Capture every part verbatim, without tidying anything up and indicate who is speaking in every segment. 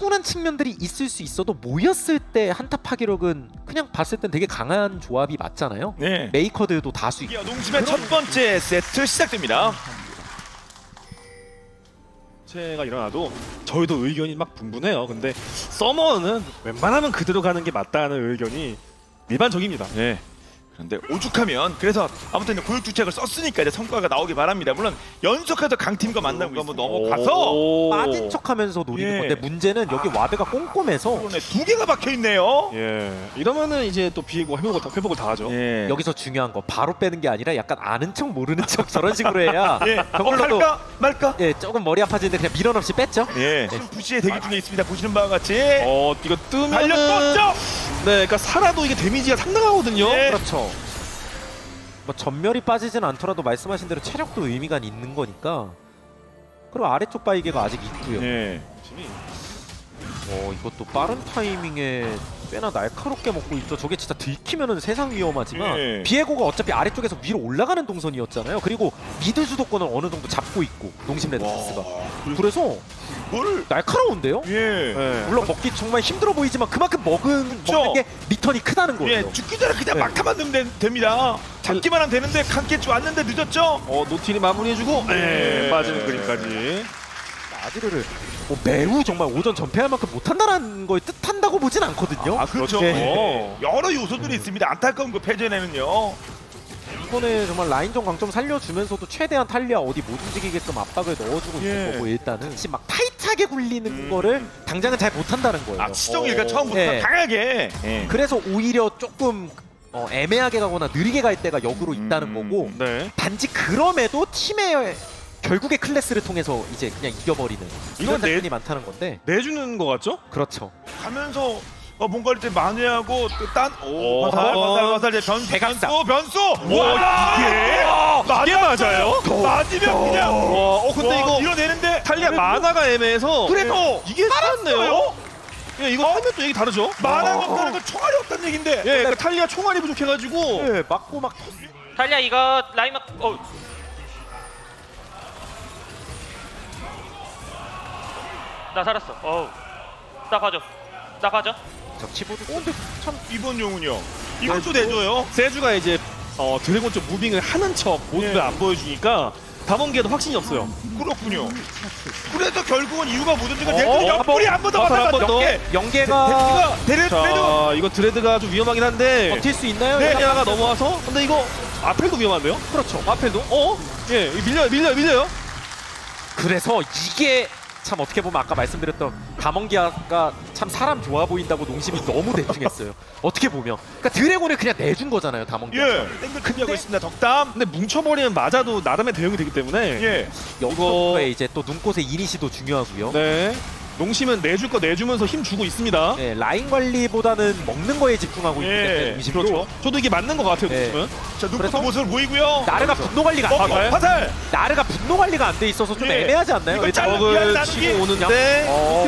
Speaker 1: 피곤한 측면들이 있을 수 있어도 모였을 때 한타 파괴력은 그냥 봤을 땐 되게 강한 조합이 맞잖아요.
Speaker 2: 네.
Speaker 1: 메이커들도 다수 있고.
Speaker 2: 농심의 첫 번째 세트 시작됩니다.
Speaker 3: 체가 일어나도 저희도 의견이 막 분분해요. 근데 서머는 웬만하면 그대로 가는 게 맞다는 의견이 일반적입니다.
Speaker 2: 네. 그런데 오죽하면 그래서 아무튼 고육주책을 썼으니까 이제 성과가 나오기 바랍니다. 물론 연속해서 강팀과 만나고 한번 넘어가서
Speaker 1: 빠진 척하면서 노리는
Speaker 2: 예.
Speaker 1: 건데 문제는 여기 와드가 꼼꼼해서
Speaker 2: 그러네, 두 개가 박혀 있네요.
Speaker 3: 예, 이러면은 이제 또 비고 회복을 다 회복을 다 하죠.
Speaker 2: 예.
Speaker 1: 여기서 중요한 거 바로 빼는 게 아니라 약간 아는 척 모르는 척 저런 식으로 해야
Speaker 2: 예. 어,
Speaker 1: 저걸로도
Speaker 2: 갈까 말까?
Speaker 1: 예 조금 머리 아파지는데 그냥 밀원 없이 뺐죠.
Speaker 2: 예. 지금 부시의 대기 중에 있습니다. 보시는 바와 같이
Speaker 3: 어, 이거 뜨면은
Speaker 2: 달려 떴죠.
Speaker 3: 네, 그러니까 살아도 이게 데미지가 상당하거든요.
Speaker 2: 예.
Speaker 1: 그렇죠. 뭐 전멸이 빠지진 않더라도 말씀하신 대로 체력도 의미가 있는 거니까. 그리고 아래쪽 바이게가 아직 있고요.
Speaker 2: 예.
Speaker 1: 어 이것도 빠른 타이밍에 꽤나 날카롭게 먹고 있죠. 저게 진짜 들키면은 세상 위험하지만
Speaker 2: 예.
Speaker 1: 비에고가 어차피 아래쪽에서 위로 올라가는 동선이었잖아요. 그리고 미드 주도권을 어느 정도 잡고 있고 농심 레드스가. 그래서
Speaker 2: 뭘?
Speaker 1: 날카로운데요?
Speaker 2: 예.
Speaker 3: 네.
Speaker 1: 물론 먹기 정말 힘들어 보이지만 그만큼 먹은
Speaker 2: 그쵸?
Speaker 1: 먹는 게 리턴이 크다는 거예요.
Speaker 2: 예. 죽기 전에 그냥
Speaker 1: 네.
Speaker 2: 막타만 넣으면 되, 됩니다. 잡기만 하면 되는데 칸캐치 왔는데 늦었죠?
Speaker 3: 어, 노틸이 마무리해주고 네,
Speaker 2: 예.
Speaker 3: 빠지는 그림까지.
Speaker 1: 아지르를 뭐 매우 정말 오전 전패할 만큼 못한다는 걸 뜻한다고 보진 않거든요.
Speaker 2: 아 그렇죠.
Speaker 1: 네.
Speaker 2: 예. 여러 요소들이 있습니다. 안타까운 그 패전에는요.
Speaker 1: 이번에 정말 라인전 강점 살려주면서도 최대한 탈리아 어디 못 움직이게끔 압박을 넣어주고
Speaker 2: 예.
Speaker 1: 있는 거고 일단은 지금 막 타이트하게 굴리는
Speaker 2: 음.
Speaker 1: 거를 당장은 잘 못한다는 거예요.
Speaker 2: 아 치정일가
Speaker 3: 어.
Speaker 2: 처음부터
Speaker 1: 네.
Speaker 2: 강하게. 예.
Speaker 1: 그래서 오히려 조금 어, 애매하게 가거나 느리게 갈 때가 역으로 있다는
Speaker 2: 음.
Speaker 1: 거고
Speaker 3: 네.
Speaker 1: 단지 그럼에도 팀의 결국에 클래스를 통해서 이제 그냥 이겨버리는 이런
Speaker 3: 이건 내-
Speaker 1: 장면이 많다는 건데
Speaker 3: 내주는 거 같죠?
Speaker 1: 그렇죠.
Speaker 2: 가면서 어, 뭔가 이때 만회하고 딴오
Speaker 3: 오,
Speaker 2: 화살
Speaker 3: 어.
Speaker 2: 화살 화살 이제 변수
Speaker 1: 대각사.
Speaker 2: 변수 변수
Speaker 3: 오,
Speaker 2: 와
Speaker 3: 이게 이게 맞아요?
Speaker 2: 맞으면 그냥
Speaker 3: 와, 어 근데
Speaker 2: 와,
Speaker 3: 이거
Speaker 2: 밀어내는데
Speaker 3: 탈리아 만화가 애매해서
Speaker 2: 그래도
Speaker 3: 이게 살았네요. 예, 이거 하면 또 얘기 다르죠?
Speaker 2: 만화가 없다는 건 총알이 없다는 얘긴데.
Speaker 3: 예, 그러니까 탈리아 총알이 부족해가지고
Speaker 1: 네, 맞고 막
Speaker 4: 달리야 이거 라인 막 어. 나 살았어. 어우. 나 봐줘. 나 봐줘.
Speaker 1: 저 키보드
Speaker 2: 어, 근데 참 이번 용은요. 이것도 내줘요.
Speaker 3: 세주가 이제 어, 드래곤 쪽 무빙을 하는 척 모습을
Speaker 2: 예.
Speaker 3: 안 보여주니까 담원기에도 확신이 없어요.
Speaker 2: 그렇군요. 그래서 결국은 이유가 뭐든지
Speaker 3: 어,
Speaker 2: 내가 옆구리 한 번 더
Speaker 3: 화살
Speaker 2: 맞았다.
Speaker 3: 한 번 더.
Speaker 2: 연계.
Speaker 1: 연계가
Speaker 2: 데드가 데드 데드.
Speaker 3: 자, 이거 드레드가 좀 위험하긴 한데
Speaker 1: 버틸 수 있나요?
Speaker 2: 네.
Speaker 3: 탈리아가 넘어와서 근데 이거 아펠도 위험한데요?
Speaker 1: 그렇죠.
Speaker 3: 아펠도? 어? 예, 밀려요, 밀려요, 밀려요.
Speaker 1: 그래서 이게 참 어떻게 보면 아까 말씀드렸던 다mon기아가 참 사람 좋아 보인다고 농심이 너무 대충했어요. 어떻게 보면 그러니까 드래곤을 그냥 내준 거잖아요, 다mon기아.
Speaker 2: 예. 땡글 클리어하고 있습니다. 덕담.
Speaker 3: 근데 뭉쳐버리면 맞아도 나름의 대응이 되기 때문에
Speaker 2: 예.
Speaker 1: 여기서부터의 이제 또 눈꽃의 이니시도 중요하고요.
Speaker 3: 네. 농심은 내줄 거 내주면서 힘 주고 있습니다.
Speaker 1: 네, 라인 관리보다는 먹는 거에 집중하고
Speaker 2: 예.
Speaker 1: 있기 때문에 농심도
Speaker 3: 그렇죠. 저도 이게 맞는 것 같아요,
Speaker 1: 네.
Speaker 3: 농심은.
Speaker 2: 자, 눈부터
Speaker 1: 그래서
Speaker 2: 모습을 보이고요.
Speaker 1: 나르가 분노 관리가
Speaker 2: 어,
Speaker 1: 안 돼요.
Speaker 2: 화살.
Speaker 1: 나르가 분노 관리가 안 돼 있어서 좀
Speaker 2: 예.
Speaker 1: 애매하지 않나요?
Speaker 2: 이거
Speaker 1: 일단
Speaker 2: 잘라-
Speaker 3: 적을
Speaker 2: 미안, 나누기.
Speaker 3: 치고 오는데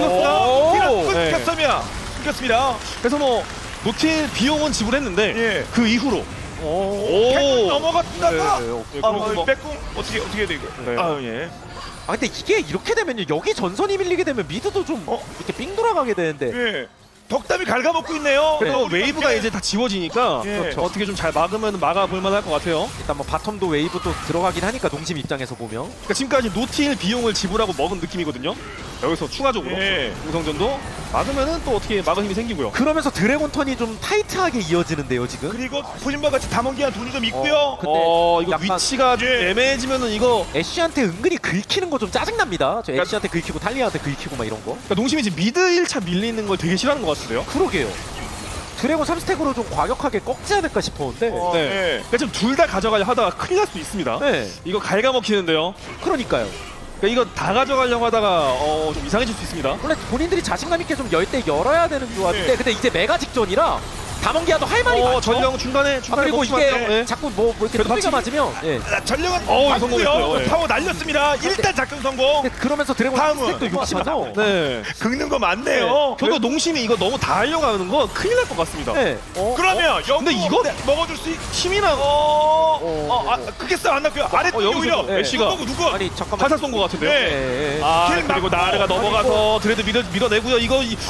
Speaker 1: 어.
Speaker 2: 끊겼어.
Speaker 3: 네.
Speaker 2: 끊겼으면 끊겼습니다.
Speaker 3: 그래서 뭐 노틸 비용은 지불했는데
Speaker 2: 예.
Speaker 3: 그 이후로
Speaker 1: 오.
Speaker 2: 오.
Speaker 3: 오.
Speaker 2: 넘어갔다가
Speaker 1: 네,
Speaker 2: 아,
Speaker 3: 그리고 뭐-
Speaker 2: 빼꿍 어떻게 어떻게 해야 돼 이거?
Speaker 3: 네.
Speaker 2: 아 예.
Speaker 1: 아 근데 이게 이렇게 되면요 여기 전선이 밀리게 되면 미드도 좀
Speaker 2: 어?
Speaker 1: 이렇게 삥 돌아가게 되는데
Speaker 2: 예. 덕담이 갉아먹고 있네요.
Speaker 3: 그래도
Speaker 2: 우리
Speaker 3: 웨이브가
Speaker 2: 함께.
Speaker 3: 이제 다 지워지니까
Speaker 2: 예.
Speaker 3: 그렇죠. 어떻게 좀 잘 막으면 막아볼 만할 것 같아요.
Speaker 1: 일단 뭐 바텀도 웨이브도 들어가긴 하니까 농심 입장에서 보면
Speaker 3: 그러니까 지금까지 노틸 비용을 지불하고 먹은 느낌이거든요. 여기서 추가적으로
Speaker 2: 예.
Speaker 3: 공성전도 막으면은 또 어떻게 막을 힘이 생기고요.
Speaker 1: 그러면서 드래곤 턴이 좀 타이트하게 이어지는데요 지금.
Speaker 2: 그리고 보신바 같이 담원기한 돈이 좀 있고요.
Speaker 1: 어, 근데
Speaker 3: 어 이거
Speaker 1: 약간-
Speaker 3: 위치가 좀
Speaker 2: 예.
Speaker 3: 애매해지면은 이거
Speaker 1: 애쉬한테 은근히 긁히는 거 좀 짜증납니다. 저
Speaker 3: 그러니까-
Speaker 1: 애쉬한테 긁히고 탈리아한테 긁히고 막 이런 거.
Speaker 3: 그러니까 농심이 지금 미드 일 차 밀리는 걸 되게 싫어하는 것 같은데요.
Speaker 1: 그러게요. 드래곤 삼 스택으로 좀 과격하게 꺾지 않을까 싶었는데.
Speaker 2: 어,
Speaker 3: 네.
Speaker 2: 예.
Speaker 3: 그러니까 지금 둘 다 가져가려 하다가 큰일 날 수도 있습니다.
Speaker 1: 네.
Speaker 3: 이거 갉아먹히는데요.
Speaker 1: 그러니까요.
Speaker 3: 그러니까 이거 다 가져가려고 하다가 어, 좀 이상해질 수 있습니다.
Speaker 1: 원래 본인들이 자신감 있게 좀 열 때 열어야 되는 조합인데
Speaker 2: 네.
Speaker 1: 근데 이제 메가 직전이라 다몽기아도 할 말이
Speaker 3: 어,
Speaker 1: 많죠.
Speaker 3: 전령 중간에
Speaker 1: 아,
Speaker 3: 중간에
Speaker 1: 그리고
Speaker 3: 멈추면
Speaker 1: 이게
Speaker 3: 안 돼요. 예.
Speaker 1: 자꾸 뭐, 뭐 이렇게
Speaker 3: 그래도
Speaker 1: 뚜비가
Speaker 3: 확실히-
Speaker 1: 맞으면 예.
Speaker 2: 아, 전령은
Speaker 3: 어우,
Speaker 2: 봤고요.
Speaker 3: 성공했어요. 예.
Speaker 2: 파워 날렸습니다. 일단 작전 성공.
Speaker 1: 근데 그러면서 드래곤
Speaker 2: 다음은
Speaker 1: 스택도 육십하죠.
Speaker 3: 네.
Speaker 2: 긁는 거 맞네요.
Speaker 3: 네. 결국 농심이 이거 너무 다 하려고 하는 거 큰일 날 것 같습니다.
Speaker 1: 네. 어?
Speaker 2: 그러면 영
Speaker 3: 근데 이거-
Speaker 2: 먹어줄 수 있...
Speaker 3: 팀이랑
Speaker 2: 어,
Speaker 1: 어,
Speaker 2: 어, 아, 그게 싸안 났고요. 아래
Speaker 3: 어,
Speaker 2: 쪽이
Speaker 3: 여기서
Speaker 2: 오히려
Speaker 3: 네. 애쉬가
Speaker 2: 누구 누구?
Speaker 1: 아니 잠깐만.
Speaker 3: 화살 쏜 것 같은데요.
Speaker 2: 네.
Speaker 1: 예, 예.
Speaker 3: 아
Speaker 2: 길
Speaker 3: 그리고
Speaker 2: 막고.
Speaker 3: 나르가 넘어가서 드레드 밀어 밀어내고요. 이거 이-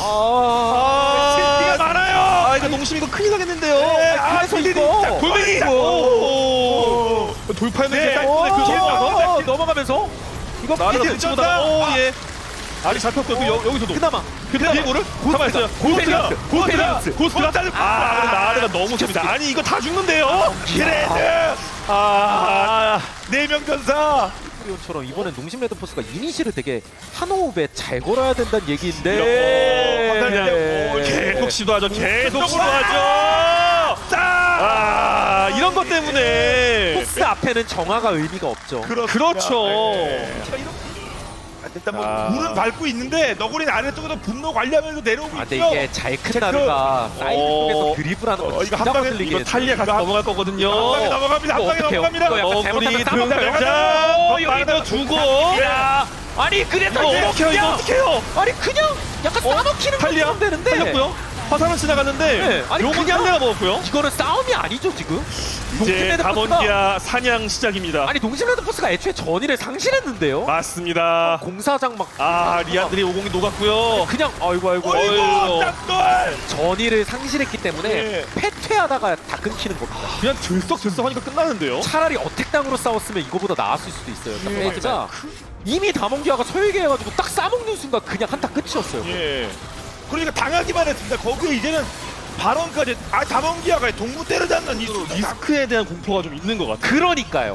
Speaker 1: 아.
Speaker 2: 실수가 많아요.
Speaker 3: 아 이거 농심 이거 큰일 나겠는데요.
Speaker 2: 네, 아,
Speaker 1: 그래서
Speaker 2: 빌리리
Speaker 1: 이거.
Speaker 2: 자, 골뱅이.
Speaker 3: 오. 돌파했는
Speaker 2: 네.
Speaker 3: 게
Speaker 2: 오.
Speaker 3: 그
Speaker 2: 길
Speaker 3: 넘어가서
Speaker 2: 막아서
Speaker 1: 넘어가면서 이거
Speaker 3: 나르가
Speaker 2: 미드
Speaker 3: 붙이고
Speaker 2: 쳤다.
Speaker 3: 다 오
Speaker 2: 아.
Speaker 3: 예. 알이 잡혔고요. 그 여- 여기서도
Speaker 1: 그나마
Speaker 3: 근데 비에고를 잡아했어요. 고스트가
Speaker 1: 고스트가
Speaker 3: 고스트가 고스트가
Speaker 2: 고스트가
Speaker 3: 아 근데 나르가 너무 셉니다. 아니 이거 다 죽는데요.
Speaker 2: 그래도
Speaker 3: 아
Speaker 2: 네명 전사.
Speaker 1: 처럼 이번엔 농심 레드포스가 이니시를 되게 한 호흡에 잘 걸어야 된다는
Speaker 3: 오,
Speaker 1: 얘기인데
Speaker 2: 그냥
Speaker 3: 계속 시도하죠. 계속
Speaker 2: 아.
Speaker 3: 시도하죠.
Speaker 2: 자.
Speaker 3: 아 이런 것 때문에
Speaker 1: 포스 앞에는 정화가 의미가 없죠.
Speaker 3: 그렇죠.
Speaker 2: 네. 일단 뭐
Speaker 3: 아.
Speaker 2: 물은 밟고 있는데 너구리는 아래쪽에서 분노 관리하면서 내려오고
Speaker 1: 아, 근데
Speaker 2: 있죠.
Speaker 1: 이게 잘 큰
Speaker 2: 체크.
Speaker 1: 나루가 사이드
Speaker 3: 어.
Speaker 1: 쪽에서 드리블하는 거
Speaker 2: 어, 이거
Speaker 1: 진짜
Speaker 2: 한 방에
Speaker 1: 거슬리게
Speaker 3: 이거 탈리아 같이 넘어갈 거거든요.
Speaker 2: 한 방에 넘어갑니다. 한
Speaker 1: 이거
Speaker 2: 방에
Speaker 1: 어떡해요?
Speaker 2: 넘어갑니다.
Speaker 1: 이거 약간
Speaker 3: 너구리
Speaker 1: 잘못하면 싸먹혀요.
Speaker 3: 등장.
Speaker 2: 어,
Speaker 3: 여기도 주고.
Speaker 1: 야, 아니 그래서
Speaker 3: 이거
Speaker 1: 이제
Speaker 3: 어떡해요? 이거
Speaker 1: 그냥-
Speaker 3: 어떡해요?
Speaker 1: 아니 그냥 약간 싸먹히는
Speaker 3: 탈리아
Speaker 1: 것처럼 되는데
Speaker 3: 탈렸고요. 화살은 지나갔는데
Speaker 1: 네, 아니,
Speaker 3: 요건
Speaker 1: 그냥-
Speaker 3: 탈리아가 먹었고요.
Speaker 1: 이거는 싸움이 아니죠 지금. 농심
Speaker 3: 이제
Speaker 1: 레드포스가-
Speaker 3: 담원기아 사냥 시작입니다.
Speaker 1: 아니 농심 레드포스가 애초에 전의를 상실했는데요.
Speaker 3: 맞습니다.
Speaker 1: 공사장 막
Speaker 3: 아 리안드리 오공이 녹았고요.
Speaker 1: 그냥 아이고 아이고
Speaker 2: 어이구
Speaker 3: 어이구.
Speaker 2: 짝돌.
Speaker 1: 전의를 상실했기 때문에
Speaker 2: 예.
Speaker 1: 패퇴하다가 다 끊기는 겁니다.
Speaker 3: 그냥 들썩들썩 하니까 끝나는데요.
Speaker 1: 차라리 어택당으로 싸웠으면 이거보다 나았을 수도 있어요.
Speaker 2: 예.
Speaker 1: 페이지가 이미 다몽기아가 설계해가지고 딱 싸먹는 순간 그냥 한타 끝이었어요.
Speaker 2: 예. 그러니까 당하기만 했습니다. 거기에 이제는 발언까지 아 다몽기아가 동무 때려잡는 이
Speaker 3: 리스크에 대한 공포가 좀 있는 것 같아요.
Speaker 1: 그러니까요.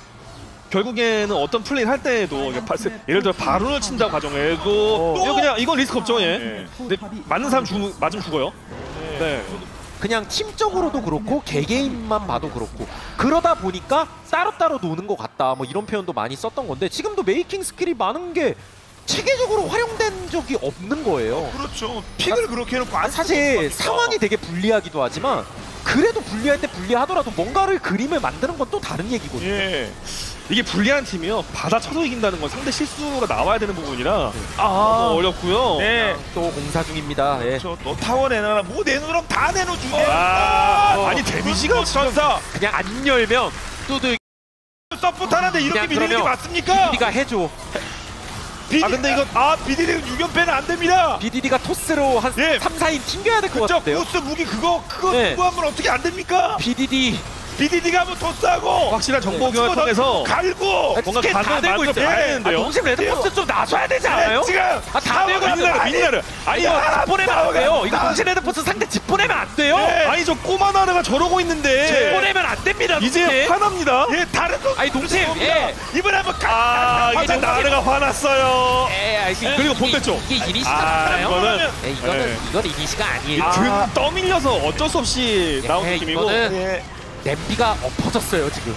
Speaker 3: 결국에는 어떤 플레이를 할 때에도 이게 바- 예를 들어 바론을 친다고 가정해도
Speaker 1: 어.
Speaker 3: 이거 그냥 이건 리스크 없죠. 예.
Speaker 2: 예.
Speaker 3: 근데 맞는 사람 죽 맞으면 죽어요. 네.
Speaker 1: 그냥 팀적으로도 그렇고 개개인만 봐도 그렇고 그러다 보니까 따로따로 노는 것 같다 뭐 이런 표현도 많이 썼던 건데 지금도 메이킹 스킬이 많은 게 체계적으로 활용된 적이 없는 거예요.
Speaker 2: 그렇죠. 픽을 그렇게 해놓고 안
Speaker 1: 사실
Speaker 2: 쓰고
Speaker 1: 상황이 되게 불리하기도 하지만 그래도 불리할 때 불리하더라도 뭔가를 그림을 만드는 건 또 다른 얘기거든요.
Speaker 2: 예.
Speaker 3: 이게 불리한 팀이요. 받아쳐서 이긴다는 건 상대 실수가 나와야 되는 부분이라 너무 어렵고요.
Speaker 2: 네.
Speaker 1: 또 공사 중입니다. 예.
Speaker 2: 저또 타워 내놔라 뭐 내놓으면 다 내놓주게.
Speaker 3: 아, 아니 데미지가
Speaker 2: 전사
Speaker 1: 그냥 안 열면 뚜드
Speaker 2: 서포트 하는데 이렇게
Speaker 1: 그냥
Speaker 2: 밀리는 게
Speaker 1: 그러면
Speaker 2: 맞습니까?
Speaker 1: 비디디가 해줘.
Speaker 2: 비디...
Speaker 3: 아, 근데 이거-
Speaker 2: 아 비디디는 유견패는 안 됩니다.
Speaker 1: 비디디가 토스로 한
Speaker 2: 예.
Speaker 1: 삼, 사 인 튕겨야 될 것
Speaker 2: 그쵸
Speaker 1: 같은데요.
Speaker 2: 보스 무기 그거 그거
Speaker 1: 네.
Speaker 2: 그거 하면 어떻게 안 됩니까?
Speaker 1: 비디디
Speaker 2: 비디디가 한번 토스하고
Speaker 3: 확실한 정보 교환을 통해서
Speaker 2: 갈고
Speaker 3: 뭔가
Speaker 1: 스킬 다
Speaker 3: 각을
Speaker 1: 들고
Speaker 3: 만들어
Speaker 1: 있어요.
Speaker 3: 봐야
Speaker 2: 예.
Speaker 3: 되는데요.
Speaker 1: 아, 동심 레드포스 좀 나서야 되지 않아요?
Speaker 2: 네, 지금
Speaker 1: 아, 다 들고 있어요.
Speaker 3: 민나르
Speaker 2: 아니,
Speaker 3: 민나르 아니
Speaker 1: 이거
Speaker 2: 아,
Speaker 1: 집보내면 안 돼요. 이거
Speaker 2: 아,
Speaker 1: 동심 레드포스 상대 집보내면 안 돼요.
Speaker 2: 네.
Speaker 3: 아니 저 꼬마 나르가 저러고 있는데
Speaker 1: 집보내면 안 됩니다.
Speaker 3: 이제
Speaker 1: 동심.
Speaker 3: 화납니다.
Speaker 2: 예 다른 거
Speaker 1: 아니 동심 예.
Speaker 2: 이번에 한번 가.
Speaker 3: 아 이제
Speaker 1: 동심.
Speaker 3: 나르가 화났어요.
Speaker 1: 에, 아, 이게-
Speaker 3: 그리고
Speaker 1: 이게-
Speaker 3: 본대죠.
Speaker 1: 이게 이니시가
Speaker 3: 아
Speaker 1: 맞나요?
Speaker 3: 이거는
Speaker 1: 예, 이거는
Speaker 3: 예.
Speaker 1: 이건 이니시가 아니에요.
Speaker 3: 등
Speaker 2: 아.
Speaker 3: 떠밀려서 어쩔 수 없이 나온
Speaker 1: 예,
Speaker 3: 느낌이고
Speaker 1: 이거는
Speaker 2: 예.
Speaker 1: 냄비가 엎어졌어요 지금.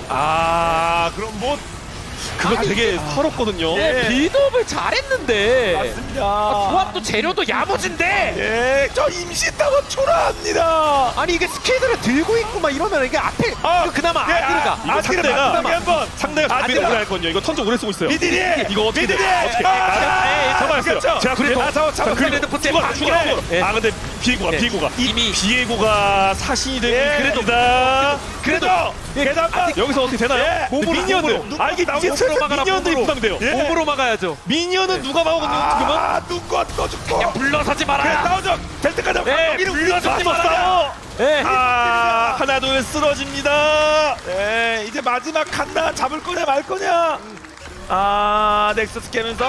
Speaker 2: 아 그럼 뭐
Speaker 3: 그거
Speaker 1: 아니,
Speaker 3: 되게
Speaker 1: 아.
Speaker 3: 서럽거든요.
Speaker 1: 네, 빌드업을 잘했는데
Speaker 2: 맞습니다.
Speaker 1: 아, 조합도 재료도 야무진데
Speaker 2: 예, 저 임시 타워 초라합니다.
Speaker 1: 아니 이게 스케이드를 들고 있고 막 이러면 이게 앞에
Speaker 2: 아,
Speaker 1: 이거 그나마
Speaker 2: 예,
Speaker 1: 아디르가
Speaker 2: 아,
Speaker 3: 이거
Speaker 2: 아디르
Speaker 3: 상대가
Speaker 2: 마지막에 한번
Speaker 3: 상대가
Speaker 2: 아,
Speaker 3: 준비를
Speaker 2: 내가-
Speaker 3: 오래 할 건요. 이거 턴적 오래 쓰고 있어요.
Speaker 2: 비디디
Speaker 3: 이거 어떻게
Speaker 2: 비디디
Speaker 3: 돼? 어떻게?
Speaker 2: 아,
Speaker 3: 잡아냈어요.
Speaker 2: 그렇죠.
Speaker 3: 제가 그래도
Speaker 2: 아, 잡아, 잡아.
Speaker 3: 그리고
Speaker 1: 레드 포트의
Speaker 3: 죽어,
Speaker 1: 방해.
Speaker 3: 죽어, 죽어.
Speaker 1: 예.
Speaker 3: 아 근데 비에고가
Speaker 1: 예.
Speaker 3: 비에고가
Speaker 1: 이미-
Speaker 3: 비에고가 사신이 되고
Speaker 2: 예.
Speaker 3: 그래도
Speaker 2: 그래도
Speaker 1: 예,
Speaker 2: 게다가
Speaker 3: 여기서 어떻게 되나요?
Speaker 2: 예.
Speaker 3: 몸으로 미니언들.
Speaker 2: 몸으로.
Speaker 3: 아 이게
Speaker 2: 몸으로
Speaker 3: 이제
Speaker 1: 막아라,
Speaker 3: 미니언들이
Speaker 1: 몸으로.
Speaker 3: 부담돼요.
Speaker 2: 예.
Speaker 1: 몸으로 막아야죠.
Speaker 3: 미니언은 누가 막거든요 지금은?
Speaker 2: 아 눈꽃 또 죽고
Speaker 1: 그냥 불러서지
Speaker 2: 그래
Speaker 1: 마라.
Speaker 2: 나오죠 될 때까지
Speaker 1: 예,
Speaker 2: 여기는
Speaker 1: 불러서지
Speaker 2: 우리가
Speaker 1: 마라. 예.
Speaker 3: 아 하나 둘 쓰러집니다.
Speaker 2: 예, 이제 마지막 간다 잡을 거냐 말 거냐 아 넥서스 깨면서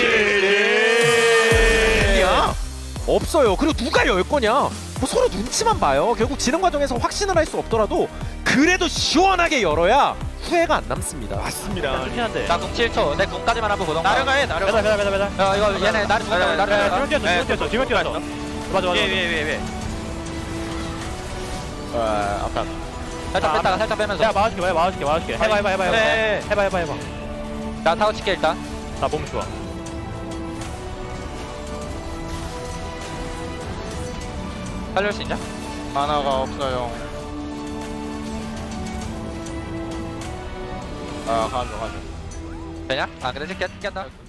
Speaker 2: 칠
Speaker 1: 야 없어요. 그리고 누가 열 거냐? 뭐 서로 눈치만 봐요. 결국 진행 과정에서 확신을 할 수 없더라도 그래도 시원하게 열어야 후회가 안 남습니다.
Speaker 2: 맞습니다
Speaker 4: 한데.
Speaker 5: 나궁 칠 초. 내 궁까지만 한번 보던가.
Speaker 4: 나르가 해 나르가. 배달 배달 배달 배달.
Speaker 5: 어 이거 얘네 나를 죽는다고. 나를
Speaker 4: 뒤로 뛰었어 뒤로 뛰었어 뒤로 뛰었어. 맞아 맞아.
Speaker 5: 위위위 위. 어 앞에. 살짝 뺐다가 살짝 빼면서.
Speaker 4: 내가 막아줄게 내가 막아줄게 막아줄게. 해봐 해봐 해봐 해봐.
Speaker 5: 네.
Speaker 4: 해봐 해봐 해봐.
Speaker 5: 나 타워 칠게 일단.
Speaker 4: 나 몸 좋아.
Speaker 5: 살릴 수 있냐?
Speaker 6: 만화가 없어요. 아 가죠 가죠.
Speaker 5: 되냐? 아 근데 이제 깼, 깼다